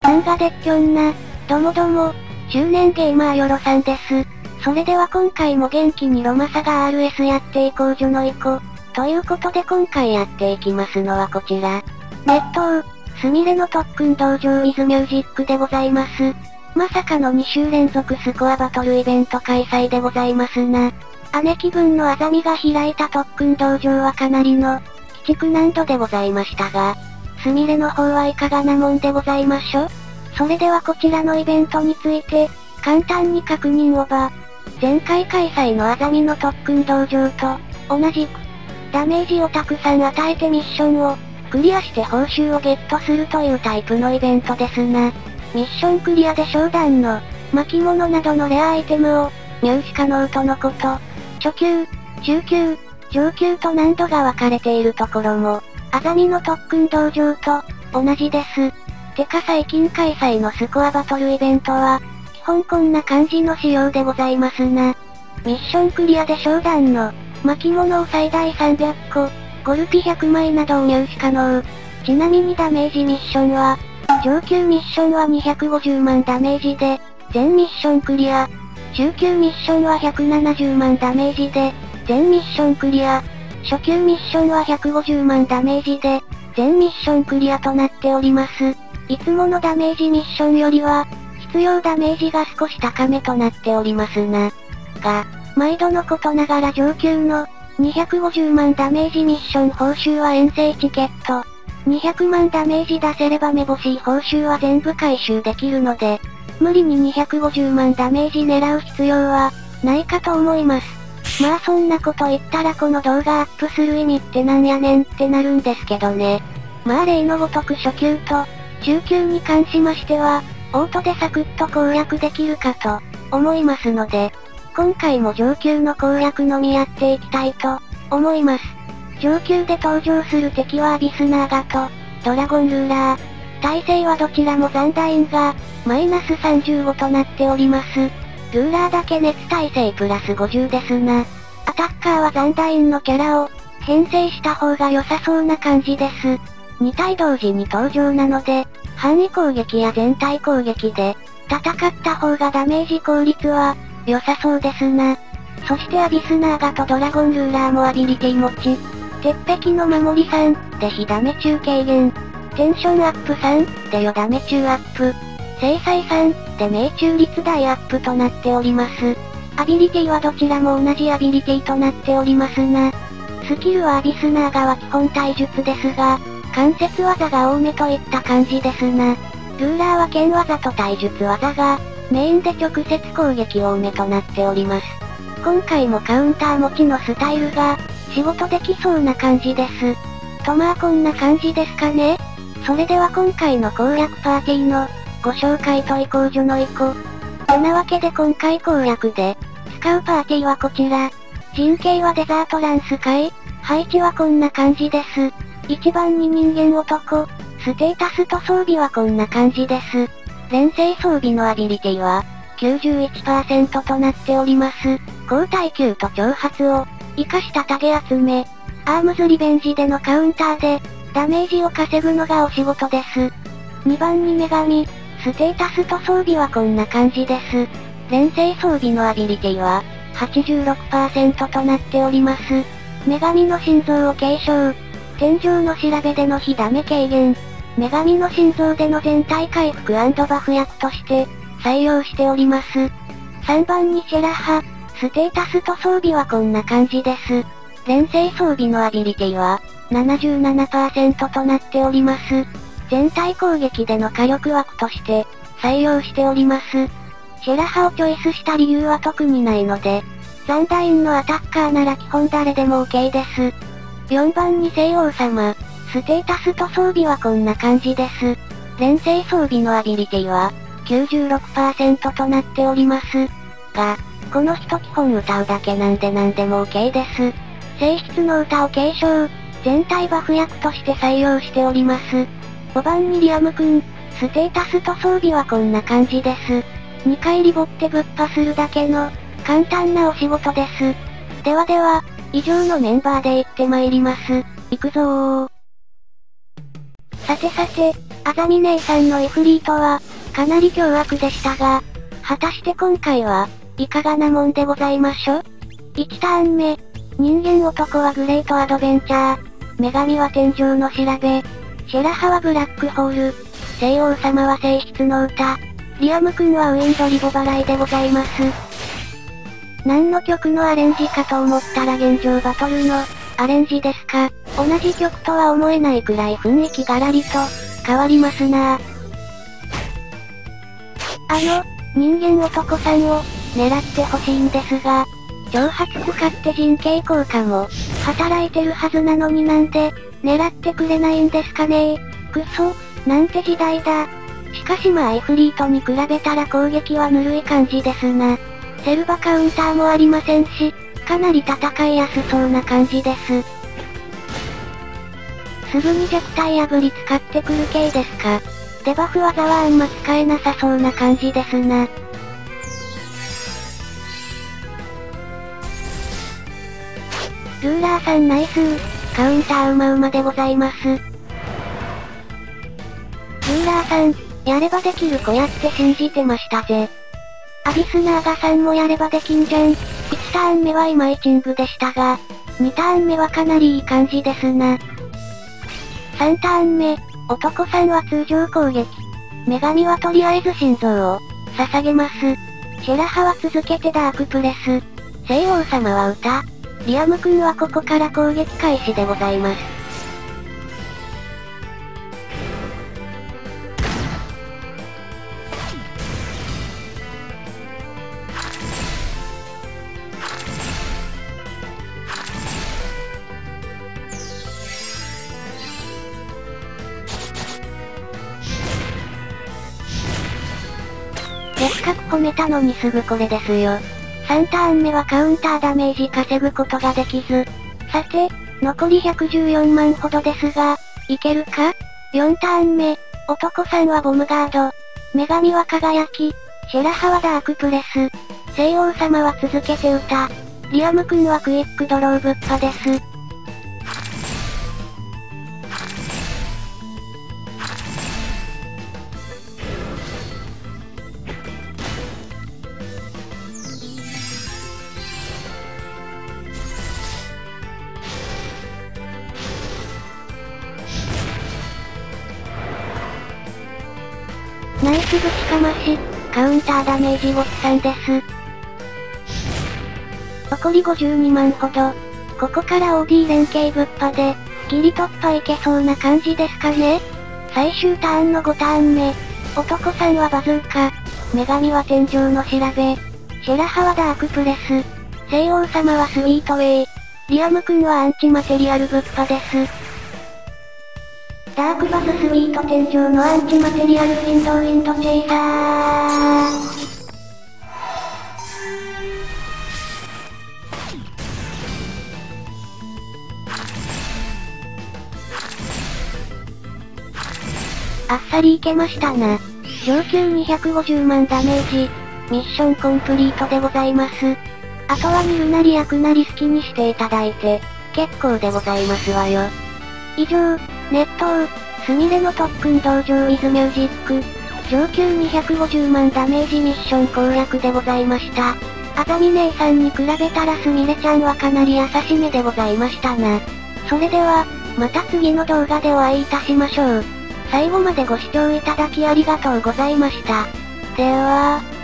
漫画でっきょんな、どもども、中年ゲーマーよろさんです。それでは今回も元気にロマサガ RS やっていこうじょのいこ。ということで今回やっていきますのはこちら。熱湯、すみれの特訓道場 with ミュージックでございます。まさかの2週連続スコアバトルイベント開催でございますな。姉貴分のあざみが開いた特訓道場はかなりの、鬼畜難度でございましたが、すみれの方はいかがなもんでございましょう。それではこちらのイベントについて、簡単に確認をば。前回開催のあざみの特訓道場と、同じく、ダメージをたくさん与えてミッションを、クリアして報酬をゲットするというタイプのイベントですな。ミッションクリアで商談の、巻物などのレアアイテムを、入手可能とのこと。初級、中級、上級と難度が分かれているところも、あざみの特訓道場と、同じです。てか最近開催のスコアバトルイベントは、基本こんな感じの仕様でございますな。ミッションクリアで商談の、巻物を最大300個、ゴルピ100枚などを入手可能。ちなみにダメージミッションは、上級ミッションは250万ダメージで、全ミッションクリア。中級ミッションは170万ダメージで、全ミッションクリア。初級ミッションは150万ダメージで、全ミッションクリアとなっております。いつものダメージミッションよりは、必要ダメージが少し高めとなっておりますな。が、毎度のことながら上級の、250万ダメージミッション報酬は遠征チケット。200万ダメージ出せればめぼしい報酬は全部回収できるので、無理に250万ダメージ狙う必要は、ないかと思います。まあそんなこと言ったらこの動画アップする意味ってなんやねんってなるんですけどね。まあ例のごとく初級と、中級に関しましては、オートでサクッと攻略できるかと、思いますので、今回も上級の攻略のみやっていきたいと、思います。上級で登場する敵はアビスナーガと、ドラゴンルーラー。耐性はどちらもザンダインが、マイナス35となっております。ルーラーだけ熱耐性プラス50ですな。アタッカーはザンダインのキャラを、編成した方が良さそうな感じです。2体同時に登場なので、範囲攻撃や全体攻撃で、戦った方がダメージ効率は、良さそうですな。そしてアビスナーガとドラゴンルーラーもアビリティ持ち。鉄壁の守り3で火ダメ中軽減。テンションアップ3で余ダメ中アップ。制裁3で命中率大アップとなっております。アビリティはどちらも同じアビリティとなっておりますな。スキルはアビスナーガは基本体術ですが、関節技が多めといった感じですな。ルーラーは剣技と体術技が、メインで直接攻撃多めとなっております。今回もカウンター持ちのスタイルが、仕事できそうな感じです。とまあこんな感じですかね。それでは今回の攻略パーティーの、ご紹介といこうじょのいこ。てなわけで今回攻略で、使うパーティーはこちら。陣形はデザートランス界。配置はこんな感じです。1番に人間男。ステータスと装備はこんな感じです。連星装備のアビリティは、91% となっております。高耐久と挑発を、活かしたタゲ集め。アームズリベンジでのカウンターで、ダメージを稼ぐのがお仕事です。2番に女神。ステータスと装備はこんな感じです。連星装備のアビリティは、86% となっております。女神の心臓を継承。天井の調べでの火ダメ軽減。女神の心臓での全体回復&バフ薬として、採用しております。3番にシェラハ。ステータスと装備はこんな感じです。連星装備のアビリティは、77% となっております。全体攻撃での火力枠として、採用しております。シェラハをチョイスした理由は特にないので、ザンダインのアタッカーなら基本誰でも OK です。4番に聖王様。ステータスと装備はこんな感じです。連星装備のアビリティは、96% となっております。が、この人基本歌うだけなんで何でも OK です。性質の歌を継承。全体バフ薬として採用しております。5番にリアムくん。ステータスと装備はこんな感じです。2回リボってぶっ破するだけの、簡単なお仕事です。ではでは、以上のメンバーで行ってまいります。行くぞー。さてさて、 あざみ姉さんのイフリートは、かなり凶悪でしたが、果たして今回は、いかがなもんでございましょう。1ターン目、人間男はグレートアドベンチャー、女神は天井の調べ、シェラハはブラックホール、聖王様は性質の歌、リアム君はウィンドリボ払いでございます。何の曲のアレンジかと思ったら現状バトルの、アレンジですか。同じ曲とは思えないくらい雰囲気がらりと、変わりますなぁ。人間男さんを、狙ってほしいんですが、挑発使って人形効果も、働いてるはずなのになんで、狙ってくれないんですかねー。くそ、なんて時代だ。しかしまあイフリートに比べたら攻撃はぬるい感じですな。セルバカウンターもありませんし、かなり戦いやすそうな感じです。すぐに弱体破り使ってくる系ですか。デバフ技はあんま使えなさそうな感じですな。ルーラーさんナイスー、カウンターうまうまでございます。ルーラーさん、やればできる子やって信じてましたぜ。アビスナーガさんもやればできんじゃん。1ターン目はイマイチングでしたが、2ターン目はかなりいい感じですな。3ターン目、男さんは通常攻撃。女神はとりあえず心臓を、捧げます。シェラハは続けてダークプレス。聖王様は歌。リアム君はここから攻撃開始でございます。せっかく褒めたのにすぐこれですよ。3ターン目はカウンターダメージ稼ぐことができず。さて、残り114万ほどですが、いけるか？ 4 ターン目、男さんはボムガード。女神は輝き。シェラハはダークプレス。聖王様は続けて歌。リアム君はクイックドローぶっぱです。ナイスぶちかまし、カウンターダメージウォッチさんです。残り52万ほど。ここから OD 連携ぶっぱで、ギリ突破いけそうな感じですかね。最終ターンの5ターン目。男さんはバズーカ。女神は天井の調べ。シェラハはダークプレス。聖王様はスイートウェイ。リアム君はアンチマテリアルぶっぱです。ダークバススイート天井のアンチマテリアルウィンドチェイサー。あっさりいけましたな。上級250万ダメージ。ミッションコンプリートでございます。あとは見るなり焼くなり好きにしていただいて、結構でございますわよ。以上、熱湯、スミレの特訓道場ウィズミュージック、上級250万ダメージミッション攻略でございました。あざみ姉さんに比べたらスミレちゃんはかなり優しめでございましたな。それでは、また次の動画でお会いいたしましょう。最後までご視聴いただきありがとうございました。では。